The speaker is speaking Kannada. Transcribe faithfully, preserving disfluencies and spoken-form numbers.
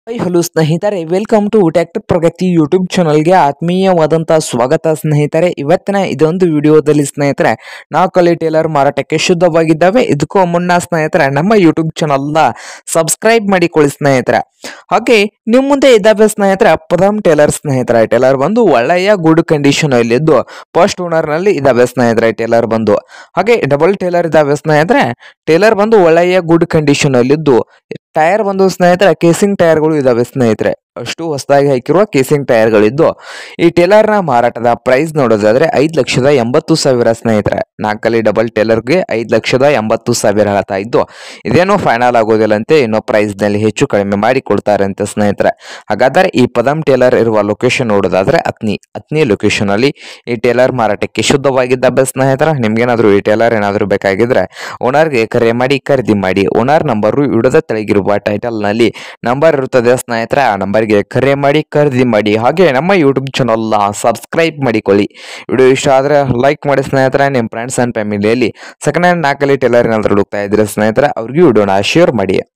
ಹಾಯ್ ಹಲೋ ಸ್ನೇಹಿತರೆ, welcome to tractor Pragati YouTube ಚಾನಲ್ಗೆ ಆತ್ಮೀಯವಾದಂತಹ ಸ್ವಾಗತ ಸ್ನೇಹಿತರೆ. ಇವತ್ತಿನ ಇದೊಂದು ವಿಡಿಯೋದಲ್ಲಿ ಸ್ನೇಹಿತರೆ ನಾಲ್ಕಲ್ಲಿ ಟೇಲರ್ ಮಾರಾಟಕ್ಕೆ ಶುದ್ಧವಾಗಿದ್ದಾವೆ. ಇದಕ್ಕೂ ಮುನ್ನ ಸ್ನೇಹಿತರೆ ನಮ್ಮ ಯೂಟ್ಯೂಬ್ ಚಾನಲ್ನ ಸಬ್ಸ್ಕ್ರೈಬ್ ಮಾಡಿಕೊಳ್ಳಿ ಸ್ನೇಹಿತರೆ. ಹಾಗೆ ನಿಮ್ಮ ಮುಂದೆ ಇದ್ದಾವೆ ಸ್ನೇಹಿತರೆ ಪದಂ ಟೇಲರ್ ಸ್ನೇಹಿತರೆ. ಟೇಲರ್ ಬಂದು ಒಳ್ಳೆಯ ಗುಡ್ ಕಂಡೀಷನ್ ಅಲ್ಲಿದ್ದು ಫಸ್ಟ್ ಓನರ್ ನಲ್ಲಿ ಇದಾವೆ ಸ್ನೇಹಿತರೆ. ಟೇಲರ್ ಬಂದು ಹಾಗೆ ಡಬಲ್ ಟೇಲರ್ ಇದಾವೆ ಸ್ನೇಹಿತರೆ. ಟೇಲರ್ ಬಂದು ಒಳ್ಳೆಯ ಗುಡ್ ಕಂಡೀಷನ್ ಅಲ್ಲಿದ್ದು ಟೈರ್ ಬಂದು ಸ್ನೇಹಿತರೆ ಕೇಸಿಂಗ್ ಟೈರ್ಗಳು ಇದಾವೆ ಸ್ನೇಹಿತರೆ. ಅಷ್ಟು ಹೊಸದಾಗಿ ಹಾಕಿರುವ ಕೇಸಿಂಗ್ ಟೈರ್ಗಳಿದ್ದು ಈ ಟೇಲರ್ನ ಮಾರಾಟದ ಪ್ರೈಸ್ ನೋಡೋದಾದ್ರೆ ಐದು ಲಕ್ಷದ ಎಂಬತ್ತು ಸಾವಿರ ಸ್ನೇಹಿತರೆ. ನಾಲ್ಕಲ್ಲಿ ಡಬಲ್ ಟೇಲರ್ಗೆ ಐದು ಲಕ್ಷದ ಎಂಬತ್ತು ಸಾವಿರ ಹೇಳ್ತಾ ಇದ್ದು ಇದೇನೋ ಫೈನಲ್ ಆಗೋದಿಲ್ಲ ಅಂತೆ, ಇನ್ನೂ ಪ್ರೈಸ್ ನಲ್ಲಿ ಹೆಚ್ಚು ಕಡಿಮೆ ಮಾಡಿ ಕೊಡ್ತಾರೆ ಅಂತ ಸ್ನೇಹಿತರೆ. ಹಾಗಾದರೆ ಈ ಪದಂ ಟೇಲರ್ ಇರುವ ಲೊಕೇಶನ್ ನೋಡೋದಾದ್ರೆ ಅತ್ನಿ ಅತ್ನಿ ಲೊಕೇಶನ್ ಅಲ್ಲಿ ಈ ಟೇಲರ್ ಮಾರಾಟಕ್ಕೆ ಶುದ್ಧವಾಗಿದ್ದಾವೆ ಸ್ನೇಹಿತರೆ. ನಿಮ್ಗೇನಾದ್ರೂ ಈ ಟೇಲರ್ ಏನಾದರೂ ಬೇಕಾಗಿದ್ರೆ ಓನರ್ಗೆ ಕರೆ ಮಾಡಿ ಖರೀದಿ ಮಾಡಿ. ಓನರ್ ನಂಬರು ವಿಡಿಯೋದ ತೆಳಗಿರುವ ಟೈಟಲ್ ನಲ್ಲಿ ನಂಬರ್ ಇರುತ್ತದೆ ಸ್ನೇಹಿತರೆ. ಆ ನಂಬರ್ಗೆ ಕರೆ ಮಾಡಿ ಖರೀದಿ ಮಾಡಿ. ಹಾಗೆ ನಮ್ಮ ಯೂಟ್ಯೂಬ್ ಚಾನಲ್ ಸಬ್ಸ್ಕ್ರೈಬ್ ಮಾಡಿಕೊಳ್ಳಿ. ವಿಡಿಯೋ ಇಷ್ಟ ಆದ್ರೆ ಲೈಕ್ ಮಾಡಿ ಸ್ನೇಹಿತರೆ. ನಿಮ್ಮ ಫ್ರೆಂಡ್ಸ್ ಅಂಡ್ ಫ್ಯಾಮಿಲಿಯಲ್ಲಿ ಸೆಕೆಂಡ್ ಹ್ಯಾಂಡ್ ನಾಲ್ಕಲ್ಲಿ ಟೇಲರ್ ಏನಾದರೂ ಹುಡುಕ್ತಾ ಇದ್ರೆ ಸ್ನೇಹಿತರೆ ಅವ್ರಿಗೆ ವಿಡಿಯೋನ ಶೇರ್ ಮಾಡಿ.